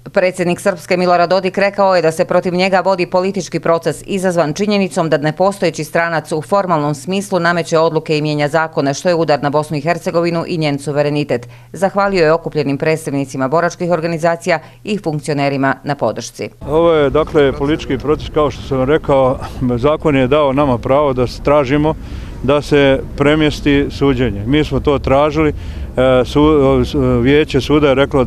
Predsjednik Srpske Milorad Dodik rekao je da se protiv njega vodi politički proces izazvan činjenicom da nepostojeći stranac u formalnom smislu nameće odluke i mijenja zakone, što je udar na Bosnu i Hercegovinu i njen suverenitet. Zahvalio je okupljenim predstavnicima boračkih organizacija i funkcionerima na podršci. Ovo je dakle politički proces, kao što sam rekao, zakon je dao nama pravo da tražimo da se premjesti suđenje. Mi smo to tražili, vijeće suda je reklo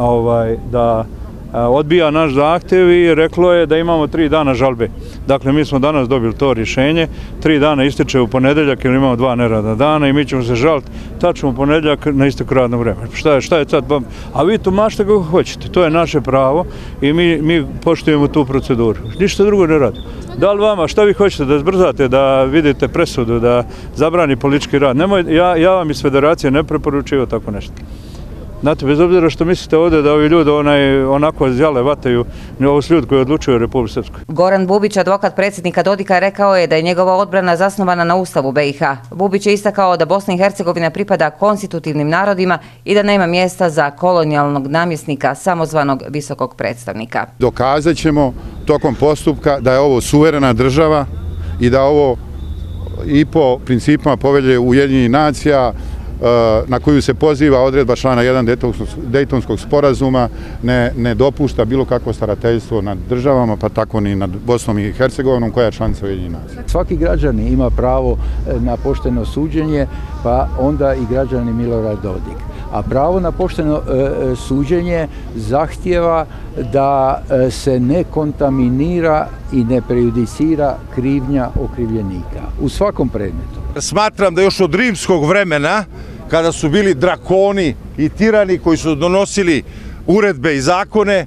da odbija naš zahtjev i reklo je da imamo 3 dana žalbe. Dakle, mi smo danas dobili to rješenje, 3 dana ističe u ponedjeljak jer imamo 2 neradna dana i mi ćemo se žaliti tačno u ponedjeljak na istek radnog vremena. Šta je sad? A vi tumačite kako hoćete, to je naše pravo i mi poštujemo tu proceduru. Ništa drugo ne radimo. Da li vama, šta vi hoćete, da zbrzate, da vidite presudu, da zabrani politički rad? Ja vam iz federacije ne preporučujem tako nešto. Znate, bez obzira što mislite ovdje da ovi ljudi onako zjale vataju, ovo su ljudi koji odlučuju o Republici Srpskoj. Goran Bubić, advokat predsjednika Dodika, rekao je da je njegova odbrana zasnovana na Ustavu BiH. Bubić je istakao da Bosna i Hercegovina pripada konstitutivnim narodima i da nema mjesta za kolonijalnog namjesnika, samozvanog visokog predstavnika. Dokazat ćemo tokom postupka da je ovo suverena država i da ovo i po principima Povelje Ujedinjenih nacija na koju se poziva odredba člana 1 Dejtonskog sporazuma ne dopušta bilo kakvo starateljstvo nad državama, pa tako ni nad Bosnom i Hercegovinom koja je članica Ujedinjenih nacija. Svaki građanin ima pravo na pošteno suđenje, pa onda i građanin Milorad Dodik. A pravo na pošteno suđenje zahtijeva da se ne kontaminira i ne prejudicira krivnja okrivljenika u svakom predmetu. Smatram da još od rimskog vremena, kada su bili drakoni i tirani koji su donosili uredbe i zakone,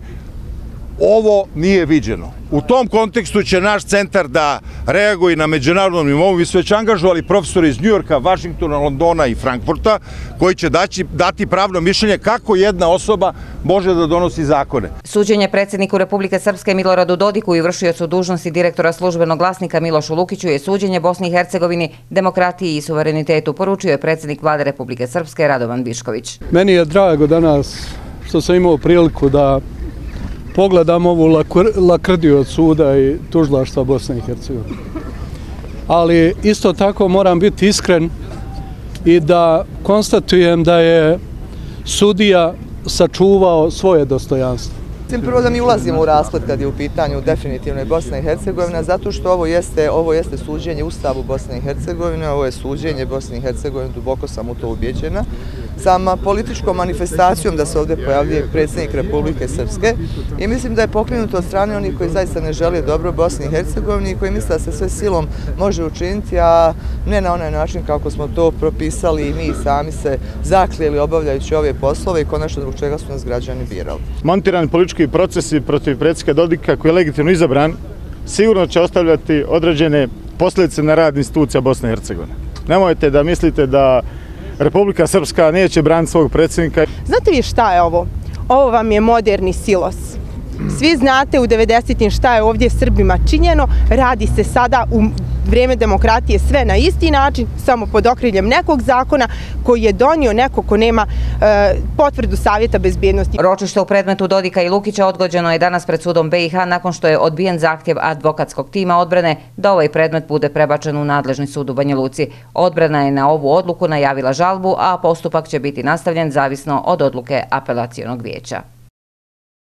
ovo nije viđeno. U tom kontekstu će naš centar da reaguje na međunarodnom nivou. Mi su već angažovali profesori iz Njujorka, Vašingtona, Londona i Frankfurta koji će dati pravno mišljenje kako jedna osoba može da donosi zakone. Suđenje predsjedniku Republike Srpske Miloradu Dodiku i vršiocu dužnosti direktora službenog glasnika Milošu Lukiću je suđenje Bosni i Hercegovini, demokratiji i suverenitetu, poručio je predsjednik Vlade Republike Srpske Radovan Višković. Meni je drago danas što sam imao priliku da pogledam ovu lakrdiju od suda i tužilaštva Bosne i Hercegovine. Ali isto tako moram biti iskren i da konstatujem da je sudija sačuvao svoje dostojanstvo. Prvo da mi ulazimo u rasplet kad je u pitanju definitivno Bosna i Hercegovina, zato što ovo jeste suđenje Ustavu Bosne i Hercegovine, ovo je suđenje Bosne i Hercegovine, duboko sam u to ubjeđena, sama političkom manifestacijom da se ovdje pojavljuje predsjednik Republike Srpske i mislim da je pokrenuto od strane onih koji zaista ne žele dobro Bosni i Hercegovini i koji misle da se sve silom može učiniti, a ne na onaj način kako smo to propisali i mi sami se zaklijeli obavljajući ove poslove i konačno zbog čega su nas građani birali. Montirani politički procesi protiv predsjednika Dodika koji je legitimno izabran sigurno će ostavljati određene posljedice na rad institucija Bosne i Hercegovine. Nemojte da mislite da Republika Srpska neće braniti svog predsjednika. Znate vi šta je ovo? Ovo vam je moderni silos. Svi znate u 90-im šta je ovdje Srbima činjeno, radi se sada u vrijeme demokratije sve na isti način, samo pod okriljem nekog zakona koji je donio neko ko nema potvrdu Savjeta bezbjednosti. Ročište u predmetu Dodika i Lukića odgođeno je danas pred sudom BiH nakon što je odbijen zahtjev advokatskog tima odbrane da ovaj predmet bude prebačen u nadležni sud u Banja Luci. Odbrana je na ovu odluku najavila žalbu, a postupak će biti nastavljen zavisno od odluke apelacionog vijeća.